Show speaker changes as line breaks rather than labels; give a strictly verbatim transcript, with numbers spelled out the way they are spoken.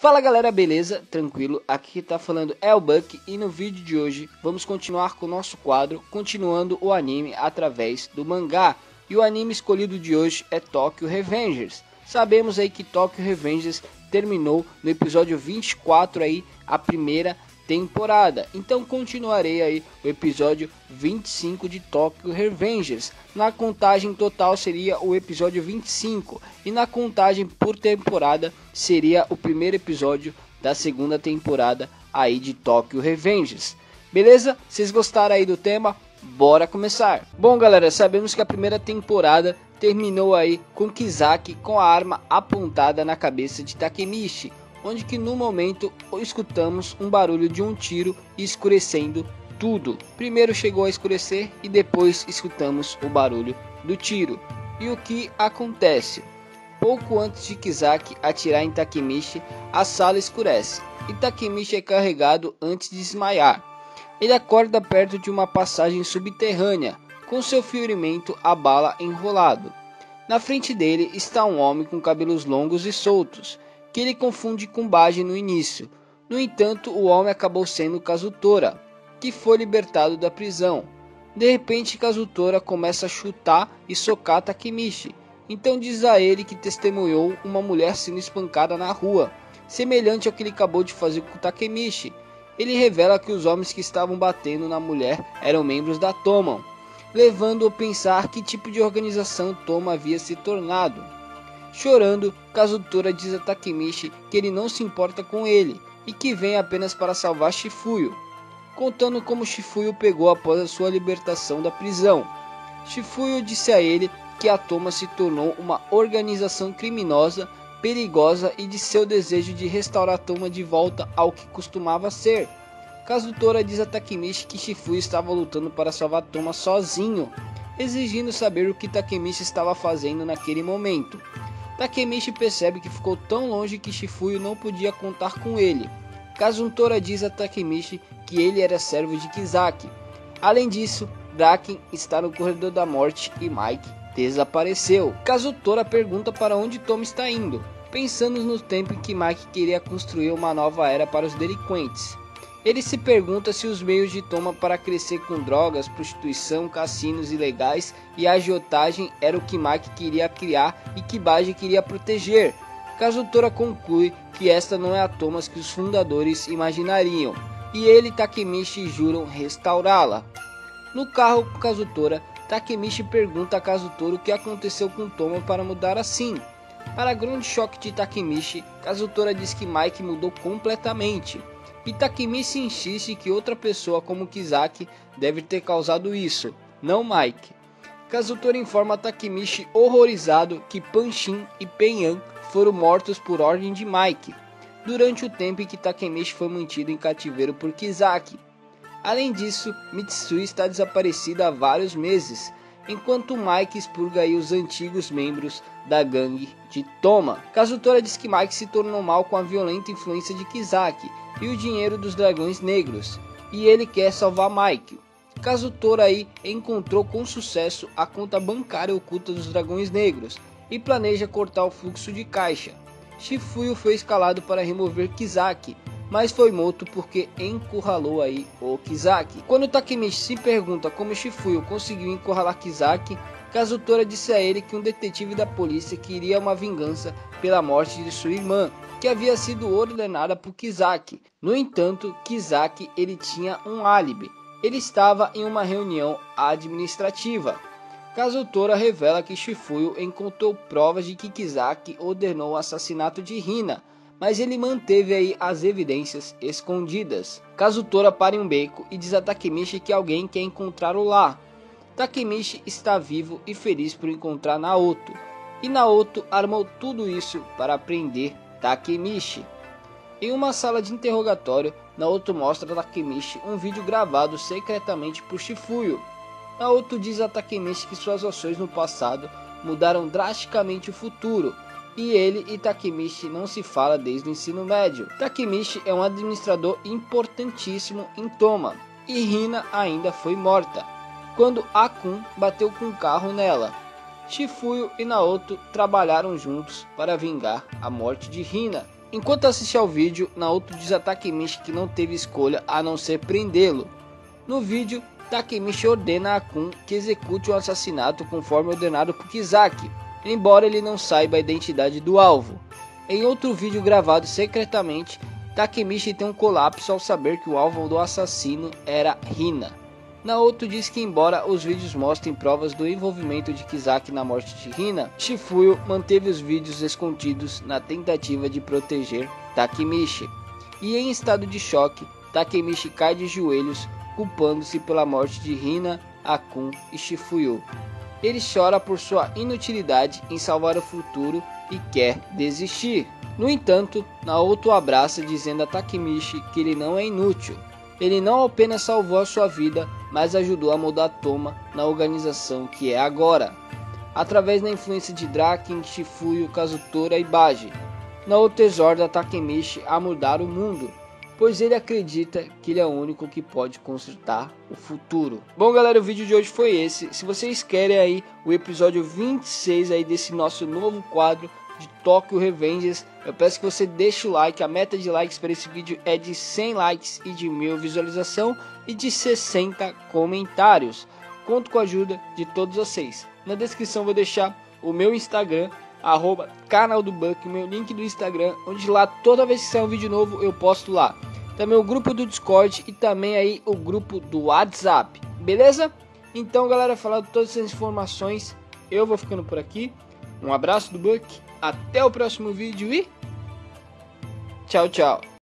Fala galera, beleza? Tranquilo? Aqui que tá falando é o Buck e no vídeo de hoje vamos continuar com o nosso quadro, continuando o anime através do mangá. E o anime escolhido de hoje é Tokyo Revengers. Sabemos aí que Tokyo Revengers terminou no episódio vinte e quatro aí, a primeira temporada. Então continuarei aí o episódio vinte e cinco de Tokyo Revengers. Na contagem total seria o episódio vinte e cinco e na contagem por temporada seria o primeiro episódio da segunda temporada aí de Tokyo Revengers. Beleza? Vocês gostaram aí do tema? Bora começar. Bom galera, sabemos que a primeira temporada terminou aí com Kizaki com a arma apontada na cabeça de Takemichi, onde que no momento escutamos um barulho de um tiro escurecendo tudo. Primeiro chegou a escurecer e depois escutamos o barulho do tiro. E o que acontece? Pouco antes de Kizaki atirar em Takemichi, a sala escurece e Takemichi é carregado antes de desmaiar. Ele acorda perto de uma passagem subterrânea, com seu ferimento a bala enrolado. Na frente dele está um homem com cabelos longos e soltos, que ele confunde com Baji no início. No entanto, o homem acabou sendo Kazutora, que foi libertado da prisão. De repente, Kazutora começa a chutar e socar Takemichi. Então diz a ele que testemunhou uma mulher sendo espancada na rua, semelhante ao que ele acabou de fazer com Takemichi. Ele revela que os homens que estavam batendo na mulher eram membros da Toman, levando-o a pensar que tipo de organização Toman havia se tornado. Chorando, Kazutora diz a Takemichi que ele não se importa com ele e que vem apenas para salvar Shifuyo, contando como Shifuyo pegou após a sua libertação da prisão. Shifuyo disse a ele que a Toman se tornou uma organização criminosa, perigosa e de seu desejo de restaurar a Toman de volta ao que costumava ser. Kazutora diz a Takemichi que Shifuyo estava lutando para salvar a Toman sozinho, exigindo saber o que Takemichi estava fazendo naquele momento. Takemichi percebe que ficou tão longe que Shifuyo não podia contar com ele. Kazutora diz a Takemichi que ele era servo de Kizaki. Além disso, Draken está no corredor da morte e Mike desapareceu. Kazutora pergunta para onde Toman está indo, pensando no tempo em que Mike queria construir uma nova era para os delinquentes. Ele se pergunta se os meios de Toman para crescer com drogas, prostituição, cassinos ilegais e agiotagem era o que Mike queria criar e que Baji queria proteger. Kazutora conclui que esta não é a Toman que os fundadores imaginariam, e ele e Takemichi juram restaurá-la. No carro com Kazutora, Takemichi pergunta a Kazutora o que aconteceu com Toman para mudar assim. Para grande choque de Takemichi, Kazutora diz que Mike mudou completamente. E Takemichi insiste que outra pessoa como Kizaki deve ter causado isso, não Mike. Kazutora informa Takemichi horrorizado que Panshin e Penhan foram mortos por ordem de Mike, durante o tempo em que Takemichi foi mantido em cativeiro por Kizaki. Além disso, Mitsui está desaparecida há vários meses, enquanto Mike expurga aí os antigos membros da gangue de Toman. Kazutora diz que Mike se tornou mal com a violenta influência de Kizaki e o dinheiro dos dragões negros, e ele quer salvar Mike. Kazutora aí encontrou com sucesso a conta bancária oculta dos dragões negros e planeja cortar o fluxo de caixa. Shifuyo foi escalado para remover Kizaki, mas foi morto porque encurralou aí o Kizaki. Quando Takemichi se pergunta como Shifuyo conseguiu encurralar Kizaki, Kazutora disse a ele que um detetive da polícia queria uma vingança pela morte de sua irmã, que havia sido ordenada por Kizaki. No entanto, Kizaki ele tinha um álibi. Ele estava em uma reunião administrativa. Kazutora revela que Shifuyo encontrou provas de que Kizaki ordenou o assassinato de Hina, mas ele manteve aí as evidências escondidas. Kazutora para em um beco e diz a Takemichi que alguém quer encontrá-lo lá. Takemichi está vivo e feliz por encontrar Naoto, e Naoto armou tudo isso para prender Takemichi. Em uma sala de interrogatório, Naoto mostra a Takemichi um vídeo gravado secretamente por Shifuyo. Naoto diz a Takemichi que suas ações no passado mudaram drasticamente o futuro, e ele e Takemichi não se fala desde o ensino médio. Takemichi é um administrador importantíssimo em Toman, e Hina ainda foi morta, quando Akun bateu com um carro nela. Shifuyo e Naoto trabalharam juntos para vingar a morte de Hina, Enquanto assiste ao vídeo, Naoto diz a Takemichi que não teve escolha a não ser prendê-lo. No vídeo, Takemichi ordena a Akun que execute o assassinato conforme ordenado por Kisaki, embora ele não saiba a identidade do alvo. Em outro vídeo gravado secretamente, Takemichi tem um colapso ao saber que o alvo do assassino era Hina. Naoto diz que embora os vídeos mostrem provas do envolvimento de Kisaki na morte de Hina, Shifuyo manteve os vídeos escondidos na tentativa de proteger Takemichi. E em estado de choque, Takemichi cai de joelhos, culpando-se pela morte de Hina, Akun e Shifuyo. Ele chora por sua inutilidade em salvar o futuro e quer desistir. No entanto, Naoto o abraça dizendo a Takemichi que ele não é inútil. Ele não apenas salvou a sua vida, mas ajudou a moldar Toma na organização que é agora, através da influência de Draken, Shifuyo, Kazutora e Baji. Naoto exorta Takemichi a mudar o mundo, pois ele acredita que ele é o único que pode consertar o futuro. Bom galera, o vídeo de hoje foi esse. Se vocês querem aí o episódio vinte e seis aí desse nosso novo quadro de Tokyo Revengers, eu peço que você deixe o like. A meta de likes para esse vídeo é de cem likes e de mil visualização e de sessenta comentários. Conto com a ajuda de todos vocês. Na descrição vou deixar o meu Instagram, arroba canal do Buck, meu link do Instagram, onde lá toda vez que sair um vídeo novo eu posto lá. Também o grupo do Discord e também aí o grupo do WhatsApp, beleza? Então galera, falando todas essas informações, eu vou ficando por aqui. Um abraço do Buck, até o próximo vídeo e tchau, tchau.